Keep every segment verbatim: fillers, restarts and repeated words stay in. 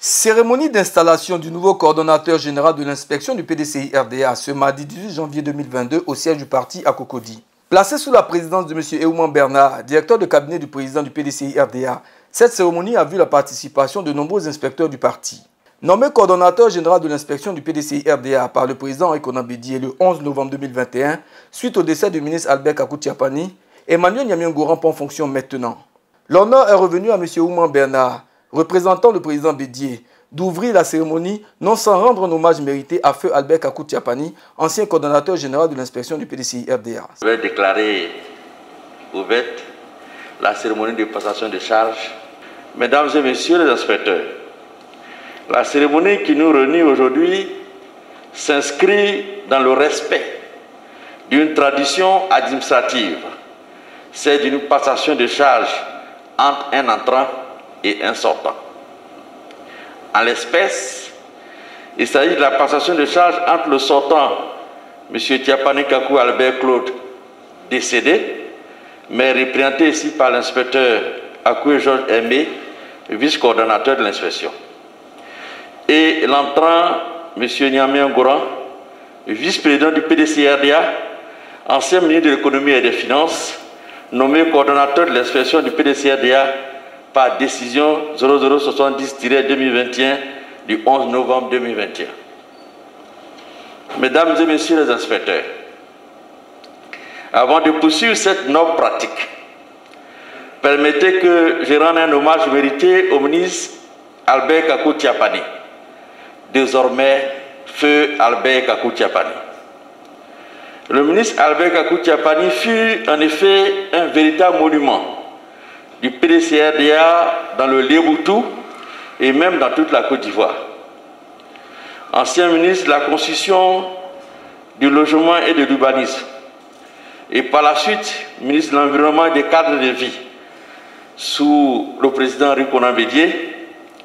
Cérémonie d'installation du nouveau coordonnateur général de l'inspection du P D C I R D A ce mardi dix-huit janvier deux mille vingt-deux au siège du parti à Cocody. Placé sous la présidence de M. Eouman Bernard, directeur de cabinet du président du P D C I R D A, cette cérémonie a vu la participation de nombreux inspecteurs du parti. Nommé coordonnateur général de l'inspection du P D C I R D A par le président Henri Konan Bédié le onze novembre deux mille vingt et un, suite au décès du ministre Albert Kakou Tiapani, Emmanuel Niamien-Gourhan prend fonction maintenant. L'honneur est revenu à M. Eouman Bernard, représentant le président Bédié, d'ouvrir la cérémonie, non sans rendre un hommage mérité à feu Albert Kakou Tiapani, ancien coordonnateur général de l'inspection du P D C I R D A. Je vais déclarer ouverte la cérémonie de passation de charges. Mesdames et messieurs les inspecteurs, la cérémonie qui nous réunit aujourd'hui s'inscrit dans le respect d'une tradition administrative, c'est d'une passation de charges entre un entrant et un sortant. En l'espèce, il s'agit de la passation de charges entre le sortant, M. Tiapani Kakou Albert Claude, décédé, mais représenté ici par l'inspecteur Akoué Georges Aimé, vice-coordonnateur de l'inspection, et l'entrant, M. Niamien-Gourhan, vice-président du P D C I R D A, ancien ministre de l'économie et des finances, nommé coordonnateur de l'inspection du P D C I R D A par décision zéro zéro soixante-dix tiret deux mille vingt et un du onze novembre deux mille vingt et un. Mesdames et messieurs les inspecteurs, avant de poursuivre cette noble pratique, permettez que je rende un hommage mérité au ministre Albert Kakou Tiapani, désormais feu Albert Kakou Tiapani. Le ministre Albert Kakou Tiapani fut en effet un véritable monument du P D C I R D A dans le Lébourtou et même dans toute la Côte d'Ivoire. Ancien ministre de la Constitution, du Logement et de l'Urbanisme, et par la suite ministre de l'Environnement et des cadres de vie sous le président Henri Konan Bédié.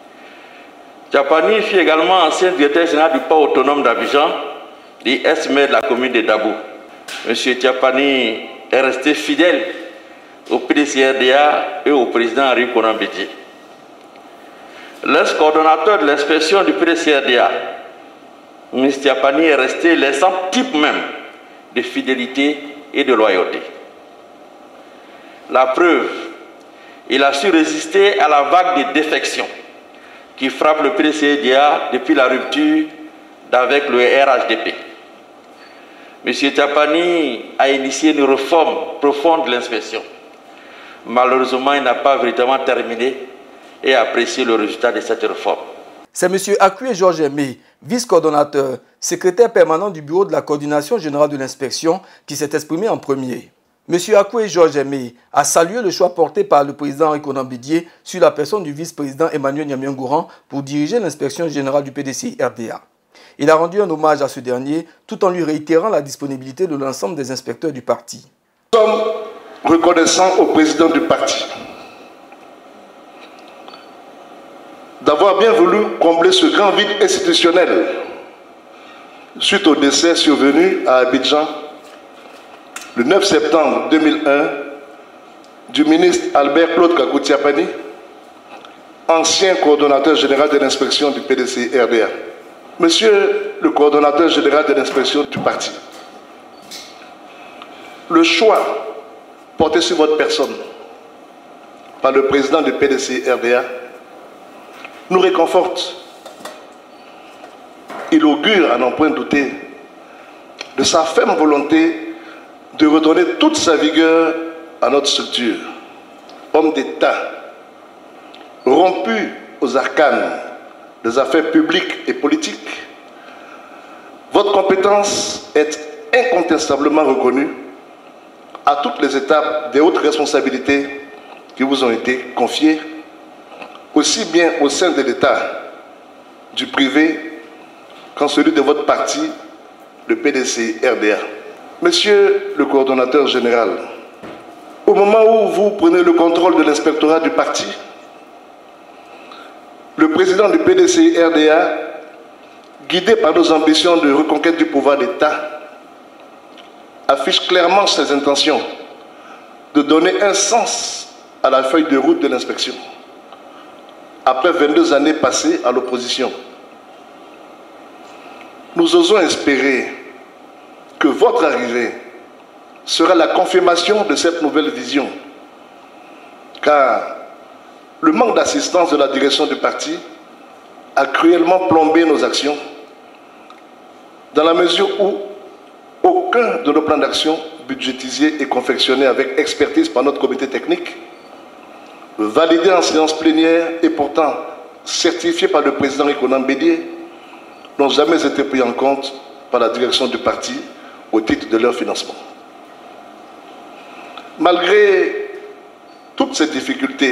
Tiapani fut également ancien directeur général du port autonome d'Abidjan et ex-maire de la commune de Dabou. M. Tiapani est resté fidèle au P D C I R D A et au président Henri Konan Bédié. L'ex-coordonnateur de l'inspection du P D C I R D A, M. Tiapani est resté l'exemple type même de fidélité et de loyauté. La preuve, il a su résister à la vague de défection qui frappe le P D C I R D A depuis la rupture avec le R H D P. M. Tiapani a initié une réforme profonde de l'inspection. Malheureusement, il n'a pas véritablement terminé et apprécié le résultat de cette réforme. C'est M. Akoué Georges Aimé, vice-coordonnateur, secrétaire permanent du bureau de la coordination générale de l'inspection, qui s'est exprimé en premier. M. Akoué Georges Aimé a salué le choix porté par le président Henri Konan Bédié sur la personne du vice-président Emmanuel Niamien-Gourhan pour diriger l'inspection générale du P D C I R D A. Il a rendu un hommage à ce dernier tout en lui réitérant la disponibilité de l'ensemble des inspecteurs du parti. Nous sommes reconnaissants au président du parti d'avoir bien voulu combler ce grand vide institutionnel suite au décès survenu à Abidjan le neuf septembre deux mille un du ministre Albert Claude Kakou Tiapani, ancien coordonnateur général de l'inspection du P D C I R D A. Monsieur le coordonnateur général de l'inspection du parti, le choix porté sur votre personne par le président du P D C I R D A nous réconforte. Il augure, à n'en point douter, de sa ferme volonté de redonner toute sa vigueur à notre structure. Homme d'État, rompu aux arcanes des affaires publiques et politiques, votre compétence est incontestablement reconnue à toutes les étapes des hautes responsabilités qui vous ont été confiées, aussi bien au sein de l'État, du privé, qu'en celui de votre parti, le P D C I R D A. Monsieur le coordonnateur général, au moment où vous prenez le contrôle de l'inspectorat du parti, le président du P D C I R D A, guidé par nos ambitions de reconquête du pouvoir d'État, affiche clairement ses intentions de donner un sens à la feuille de route de l'inspection. après vingt-deux années passées à l'opposition. Nous osons espérer que votre arrivée sera la confirmation de cette nouvelle vision, car le manque d'assistance de la direction du parti a cruellement plombé nos actions, dans la mesure où aucun de nos plans d'action budgétisés et confectionnés avec expertise par notre comité technique, validés en séance plénière et pourtant certifiés par le président Rikonan Bédié, n'ont jamais été pris en compte par la direction du parti au titre de leur financement. Malgré toutes ces difficultés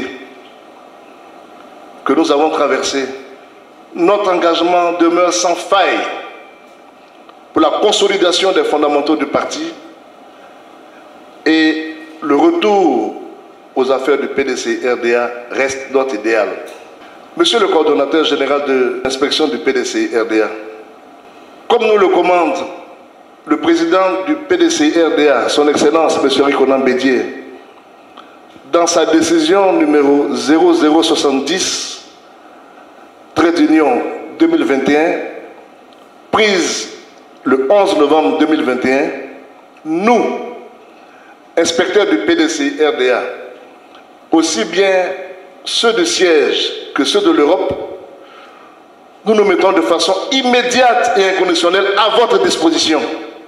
que nous avons traversées, notre engagement demeure sans faille pour la consolidation des fondamentaux du parti et le retour aux affaires du P D C R D A reste notre idéal. Monsieur le coordonnateur général de l'inspection du P D C R D A, comme nous le commande le président du P D C R D A, son Excellence M. Rikonan Bédié, dans sa décision numéro zéro zéro soixante-dix, trait d'union deux mille vingt et un, prise le onze novembre deux mille vingt et un, nous, inspecteurs du P D C R D A, aussi bien ceux du siège que ceux de l'Europe, nous nous mettons de façon immédiate et inconditionnelle à votre disposition.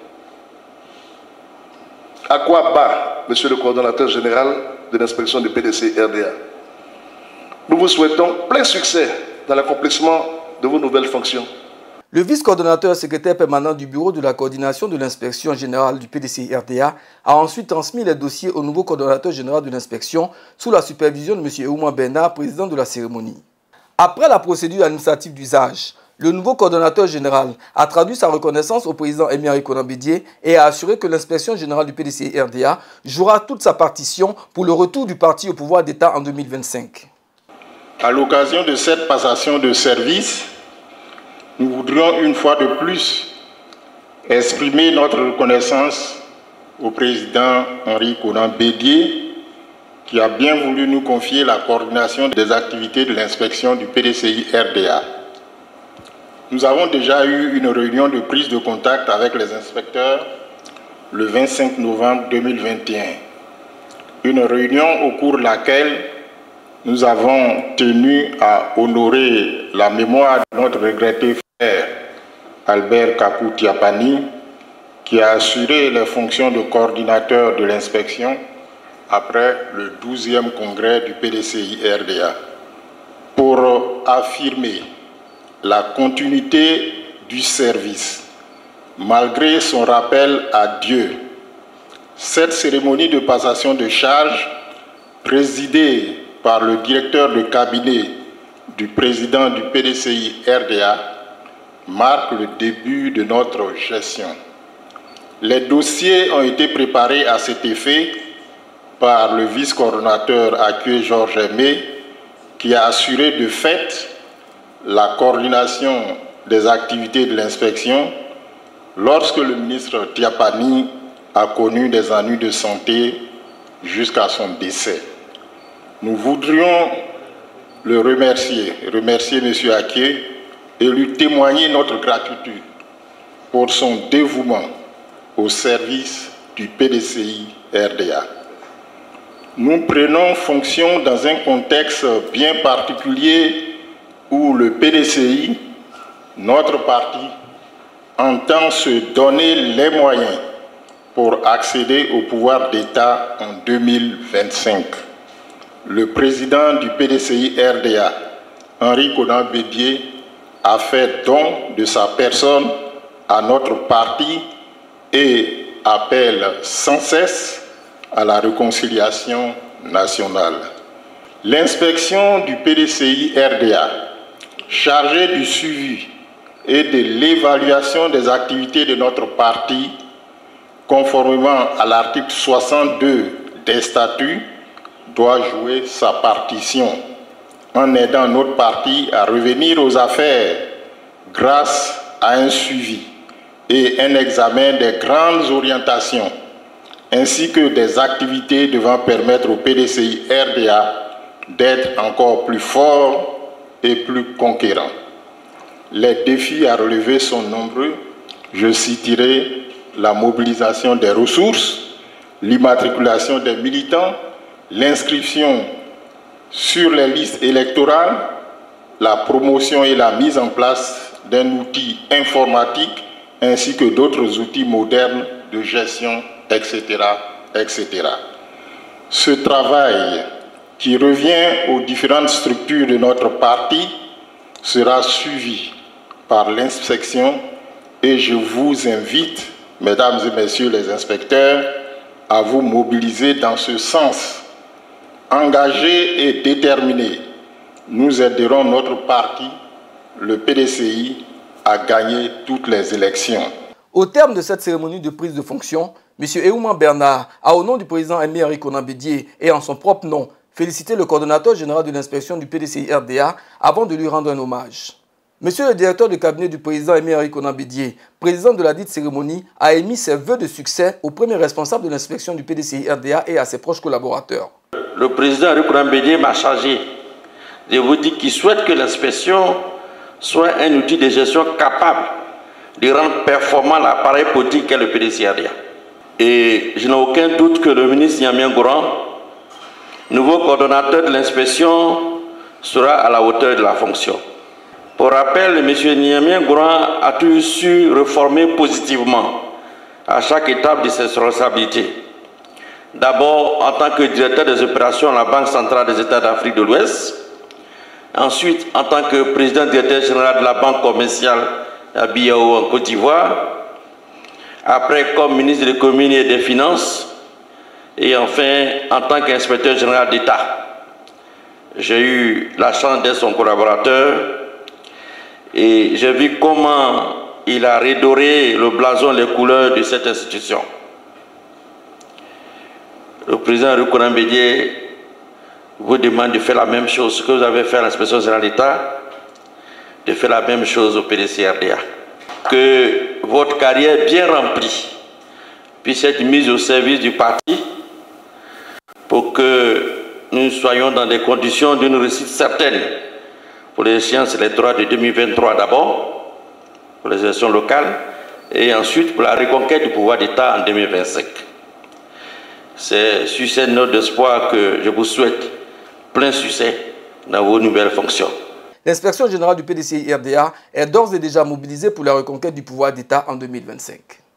À quoi bas, Monsieur le coordonnateur général de l'inspection du P D C R D A. Nous vous souhaitons plein succès dans l'accomplissement de vos nouvelles fonctions. Le vice-coordonnateur secrétaire permanent du bureau de la coordination de l'inspection générale du P D C R D A a ensuite transmis les dossiers au nouveau coordonnateur général de l'inspection sous la supervision de M. Eouma Bernard, président de la cérémonie. Après la procédure administrative d'usage, le nouveau coordonnateur général a traduit sa reconnaissance au président Émile Rikonan Bédié et a assuré que l'inspection générale du P D C R D A jouera toute sa partition pour le retour du parti au pouvoir d'État en deux mille vingt-cinq. À l'occasion de cette passation de service, nous voudrions une fois de plus exprimer notre reconnaissance au président Henri Konan Bédié qui a bien voulu nous confier la coordination des activités de l'inspection du P D C I R D A. Nous avons déjà eu une réunion de prise de contact avec les inspecteurs le vingt-cinq novembre deux mille vingt et un. Une réunion au cours de laquelle nous avons tenu à honorer la mémoire de notre regretté frère Albert Kakou Tiapani, qui a assuré les fonctions de coordinateur de l'inspection après le douzième congrès du P D C I R D A, pour affirmer la continuité du service, malgré son rappel à Dieu. Cette cérémonie de passation de charge, présidée par le directeur de cabinet du président du P D C I R D A, marque le début de notre gestion. Les dossiers ont été préparés à cet effet par le vice-coordonnateur Akue Georges Aimé, qui a assuré de fait la coordination des activités de l'inspection lorsque le ministre Tiapani a connu des ennuis de santé jusqu'à son décès. Nous voudrions le remercier, remercier M. Akue et lui témoigner notre gratitude pour son dévouement au service du P D C I R D A. Nous prenons fonction dans un contexte bien particulier où le P D C I, notre parti, entend se donner les moyens pour accéder au pouvoir d'État en deux mille vingt-cinq. Le président du P D C I R D A, Henri Konan Bédié, a fait don de sa personne à notre parti et appelle sans cesse à la réconciliation nationale. L'inspection du P D C I R D A, chargée du suivi et de l'évaluation des activités de notre parti, conformément à l'article soixante-deux des statuts, doit jouer sa partition en aidant notre parti à revenir aux affaires grâce à un suivi et un examen des grandes orientations ainsi que des activités devant permettre au P D C I R D A d'être encore plus fort et plus conquérant. Les défis à relever sont nombreux. Je citerai la mobilisation des ressources, l'immatriculation des militants, l'inscription sur les listes électorales, la promotion et la mise en place d'un outil informatique ainsi que d'autres outils modernes de gestion, et cetera, et cetera. Ce travail qui revient aux différentes structures de notre parti sera suivi par l'inspection et je vous invite, mesdames et messieurs les inspecteurs, à vous mobiliser dans ce sens. Engagés et déterminés, nous aiderons notre parti, le P D C I, à gagner toutes les élections. Au terme de cette cérémonie de prise de fonction, M. Eouman Bernard a, au nom du président Aimé-Henri Konan Bédié et en son propre nom, félicité le coordonnateur général de l'inspection du P D C I R D A avant de lui rendre un hommage. Monsieur le directeur de cabinet du président Aimé-Henri Konan Bédié, président de la dite cérémonie, a émis ses vœux de succès au premier responsable de l'inspection du P D C I R D A et à ses proches collaborateurs. Le président Henri Konan Bédié m'a chargé de vous dire qu'il souhaite que l'inspection soit un outil de gestion capable de rendre performant l'appareil politique qu'est le P D C I R D A. Et je n'ai aucun doute que le ministre Niamien Gouran, nouveau coordonnateur de l'inspection, sera à la hauteur de la fonction. Pour rappel, M. Niamien Gouran a toujours su réformer positivement à chaque étape de ses responsabilités. D'abord en tant que directeur des opérations à la Banque centrale des États d'Afrique de l'Ouest, ensuite en tant que président directeur général de la Banque commerciale à Biao en Côte d'Ivoire, après comme ministre de l'économie et des finances, et enfin en tant qu'inspecteur général d'État. J'ai eu la chance d'être son collaborateur et j'ai vu comment il a redoré le blason, les couleurs de cette institution. Le président Henri Konan Bédié vous demande de faire la même chose que vous avez fait à l'inspection générale d'État, de faire la même chose au P D C I R D A. Que votre carrière bien remplie puisse être mise au service du parti pour que nous soyons dans des conditions d'une réussite certaine pour les échéances électorales de deux mille vingt-trois d'abord, pour les élections locales, et ensuite pour la reconquête du pouvoir d'État en deux mille vingt-cinq. C'est sur cette note d'espoir que je vous souhaite plein succès dans vos nouvelles fonctions. L'inspection générale du P D C I R D A est d'ores et déjà mobilisée pour la reconquête du pouvoir d'État en deux mille vingt-cinq.